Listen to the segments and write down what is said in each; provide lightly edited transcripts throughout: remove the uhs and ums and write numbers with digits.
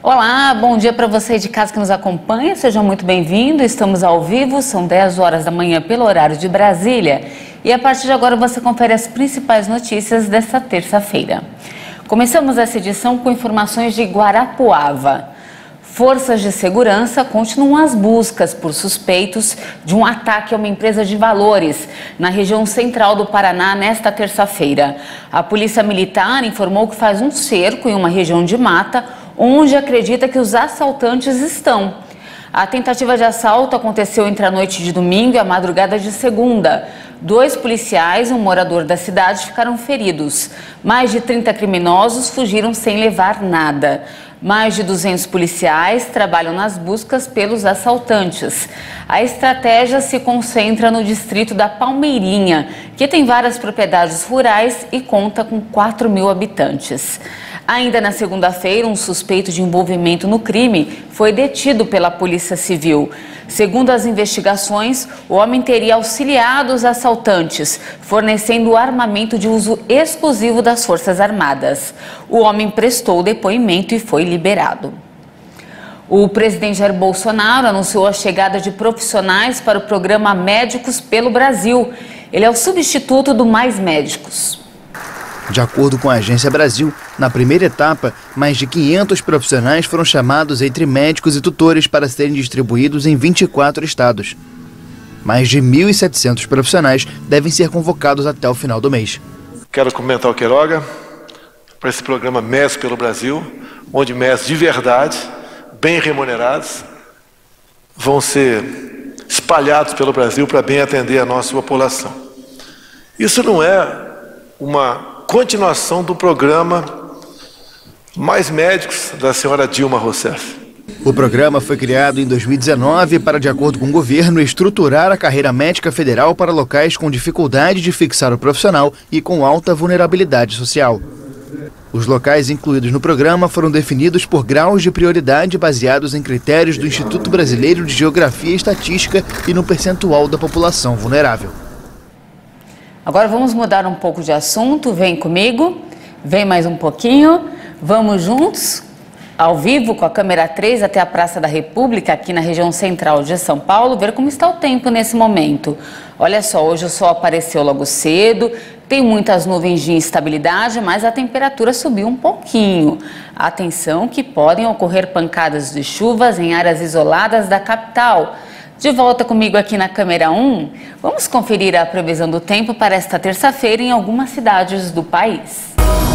Olá, bom dia para você de casa que nos acompanha, seja muito bem-vindo. Estamos ao vivo, são 10 horas da manhã pelo horário de Brasília e a partir de agora você confere as principais notícias desta terça-feira. Começamos essa edição com informações de Guarapuava. Forças de segurança continuam as buscas por suspeitos de um ataque a uma empresa de valores na região central do Paraná nesta terça-feira. A Polícia Militar informou que faz um cerco em uma região de mata onde acredita que os assaltantes estão. A tentativa de assalto aconteceu entre a noite de domingo e a madrugada de segunda. 2 policiais e um morador da cidade ficaram feridos. Mais de 30 criminosos fugiram sem levar nada. Mais de 200 policiais trabalham nas buscas pelos assaltantes. A estratégia se concentra no distrito da Palmeirinha, que tem várias propriedades rurais e conta com 4.000 habitantes. Ainda na segunda-feira, um suspeito de envolvimento no crime foi detido pela Polícia Civil. Segundo as investigações, o homem teria auxiliado os assaltantes, fornecendo armamento de uso exclusivo das Forças Armadas. O homem prestou depoimento e foi liberado. O presidente Jair Bolsonaro anunciou a chegada de profissionais para o programa Médicos pelo Brasil. Ele é o substituto do Mais Médicos. De acordo com a Agência Brasil, na primeira etapa, mais de 500 profissionais foram chamados entre médicos e tutores para serem distribuídos em 24 estados. Mais de 1.700 profissionais devem ser convocados até o final do mês. Quero cumprimentar o Queiroga para esse programa Médicos pelo Brasil, onde médicos de verdade, bem remunerados, vão ser espalhados pelo Brasil para bem atender a nossa população. Isso não é uma continuação do programa Mais Médicos da senhora Dilma Rousseff. O programa foi criado em 2019 para, de acordo com o governo, estruturar a carreira médica federal para locais com dificuldade de fixar o profissional e com alta vulnerabilidade social. Os locais incluídos no programa foram definidos por graus de prioridade baseados em critérios do Instituto Brasileiro de Geografia e Estatística e no percentual da população vulnerável. Agora vamos mudar um pouco de assunto, vem comigo, vem mais um pouquinho, vamos juntos, ao vivo com a câmera 3 até a Praça da República, aqui na região central de São Paulo, ver como está o tempo nesse momento. Olha só, hoje o sol apareceu logo cedo, tem muitas nuvens de instabilidade, mas a temperatura subiu um pouquinho. Atenção que podem ocorrer pancadas de chuvas em áreas isoladas da capital. De volta comigo aqui na câmera 1, vamos conferir a previsão do tempo para esta terça-feira em algumas cidades do país.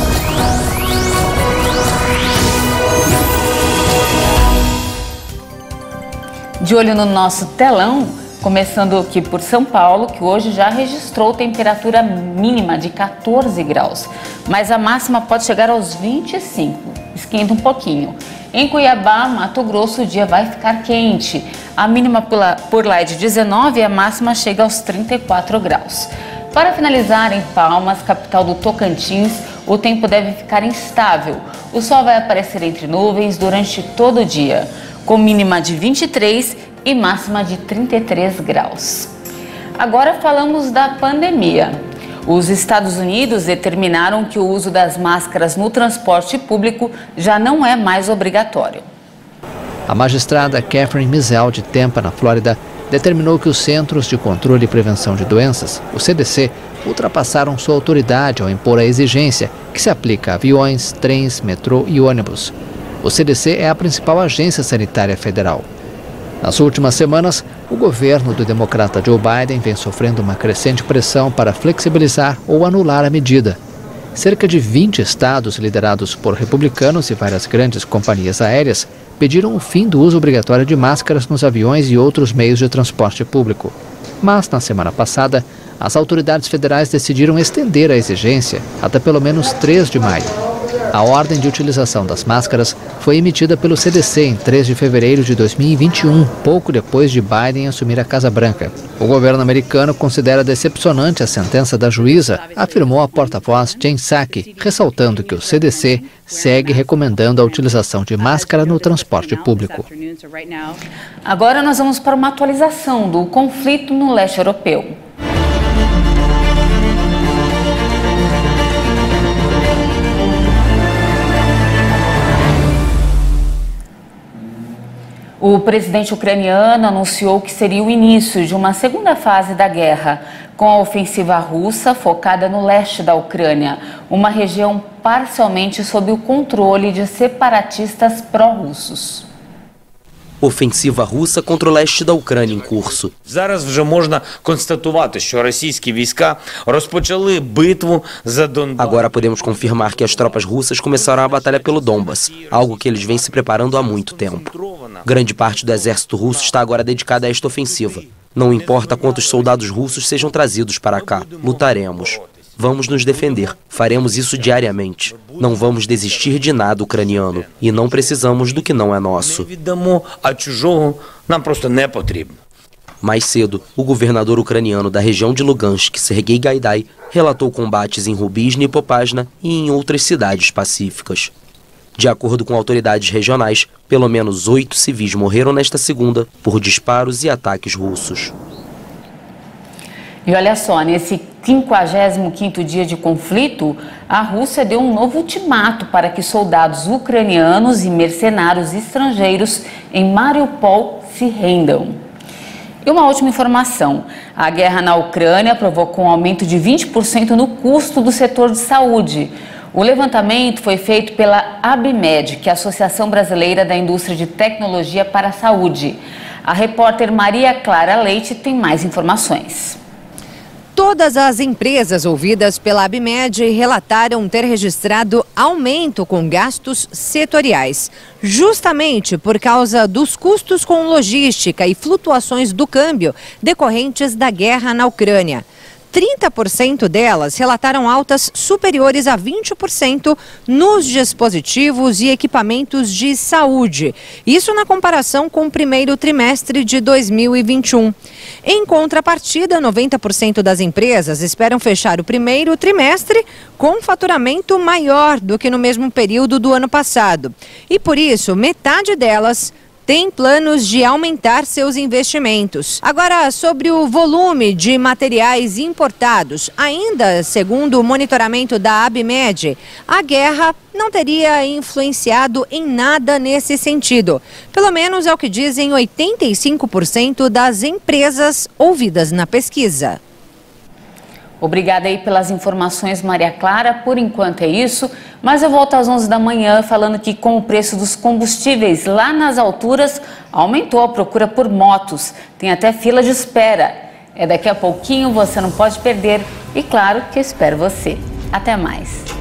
De olho no nosso telão, começando aqui por São Paulo, que hoje já registrou temperatura mínima de 14 graus, mas a máxima pode chegar aos 25, esquenta um pouquinho. Em Cuiabá, Mato Grosso, o dia vai ficar quente. A mínima por lá é de 19 e a máxima chega aos 34 graus. Para finalizar, em Palmas, capital do Tocantins, o tempo deve ficar instável. O sol vai aparecer entre nuvens durante todo o dia, com mínima de 23 e máxima de 33 graus. Agora falamos da pandemia. Os Estados Unidos determinaram que o uso das máscaras no transporte público já não é mais obrigatório. A magistrada Catherine Mizell, de Tampa, na Flórida, determinou que os Centros de Controle e Prevenção de Doenças, o CDC, ultrapassaram sua autoridade ao impor a exigência que se aplica a aviões, trens, metrô e ônibus. O CDC é a principal agência sanitária federal. Nas últimas semanas, o governo do democrata Joe Biden vem sofrendo uma crescente pressão para flexibilizar ou anular a medida. Cerca de 20 estados liderados por republicanos e várias grandes companhias aéreas pediram o fim do uso obrigatório de máscaras nos aviões e outros meios de transporte público. Mas, na semana passada, as autoridades federais decidiram estender a exigência até pelo menos 3 de maio. A ordem de utilização das máscaras foi emitida pelo CDC em 3 de fevereiro de 2021, pouco depois de Biden assumir a Casa Branca. O governo americano considera decepcionante a sentença da juíza, afirmou a porta-voz Jen Psaki, ressaltando que o CDC segue recomendando a utilização de máscara no transporte público. Agora nós vamos para uma atualização do conflito no leste europeu. O presidente ucraniano anunciou que seria o início de uma segunda fase da guerra, com a ofensiva russa focada no leste da Ucrânia, uma região parcialmente sob o controle de separatistas pró-russos. Ofensiva russa contra o leste da Ucrânia em curso. Зараз вже можна констатувати, що російські війська розпочали битву за Донбас. Agora podemos confirmar que as tropas russas começaram a batalha pelo Donbas, algo que eles vêm se preparando há muito tempo. Grande parte do exército russo está agora dedicada a esta ofensiva. Não importa quantos soldados russos sejam trazidos para cá, lutaremos. Vamos nos defender, faremos isso diariamente. Não vamos desistir de nada ucraniano e não precisamos do que não é nosso. Mais cedo, o governador ucraniano da região de Lugansk, Sergei Gaidai, relatou combates em Rubizhny e Popasna e em outras cidades pacíficas. De acordo com autoridades regionais, pelo menos 8 civis morreram nesta segunda por disparos e ataques russos. E olha só, nesse 55º dia de conflito, a Rússia deu um novo ultimato para que soldados ucranianos e mercenários estrangeiros em Mariupol se rendam. E uma última informação, a guerra na Ucrânia provocou um aumento de 20% no custo do setor de saúde. O levantamento foi feito pela ABMED, que é a Associação Brasileira da Indústria de Tecnologia para a Saúde. A repórter Maria Clara Leite tem mais informações. Todas as empresas ouvidas pela ABMED relataram ter registrado aumento com gastos setoriais, justamente por causa dos custos com logística e flutuações do câmbio decorrentes da guerra na Ucrânia. 30% delas relataram altas superiores a 20% nos dispositivos e equipamentos de saúde. Isso na comparação com o primeiro trimestre de 2021. Em contrapartida, 90% das empresas esperam fechar o primeiro trimestre com faturamento maior do que no mesmo período do ano passado. E por isso, metade delas tem planos de aumentar seus investimentos. Agora, sobre o volume de materiais importados, ainda segundo o monitoramento da ABMED, a guerra não teria influenciado em nada nesse sentido. Pelo menos é o que dizem 85% das empresas ouvidas na pesquisa. Obrigada aí pelas informações, Maria Clara. Por enquanto é isso, mas eu volto às 11 da manhã falando que com o preço dos combustíveis lá nas alturas, aumentou a procura por motos. Tem até fila de espera. É daqui a pouquinho, você não pode perder. E claro que eu espero você. Até mais.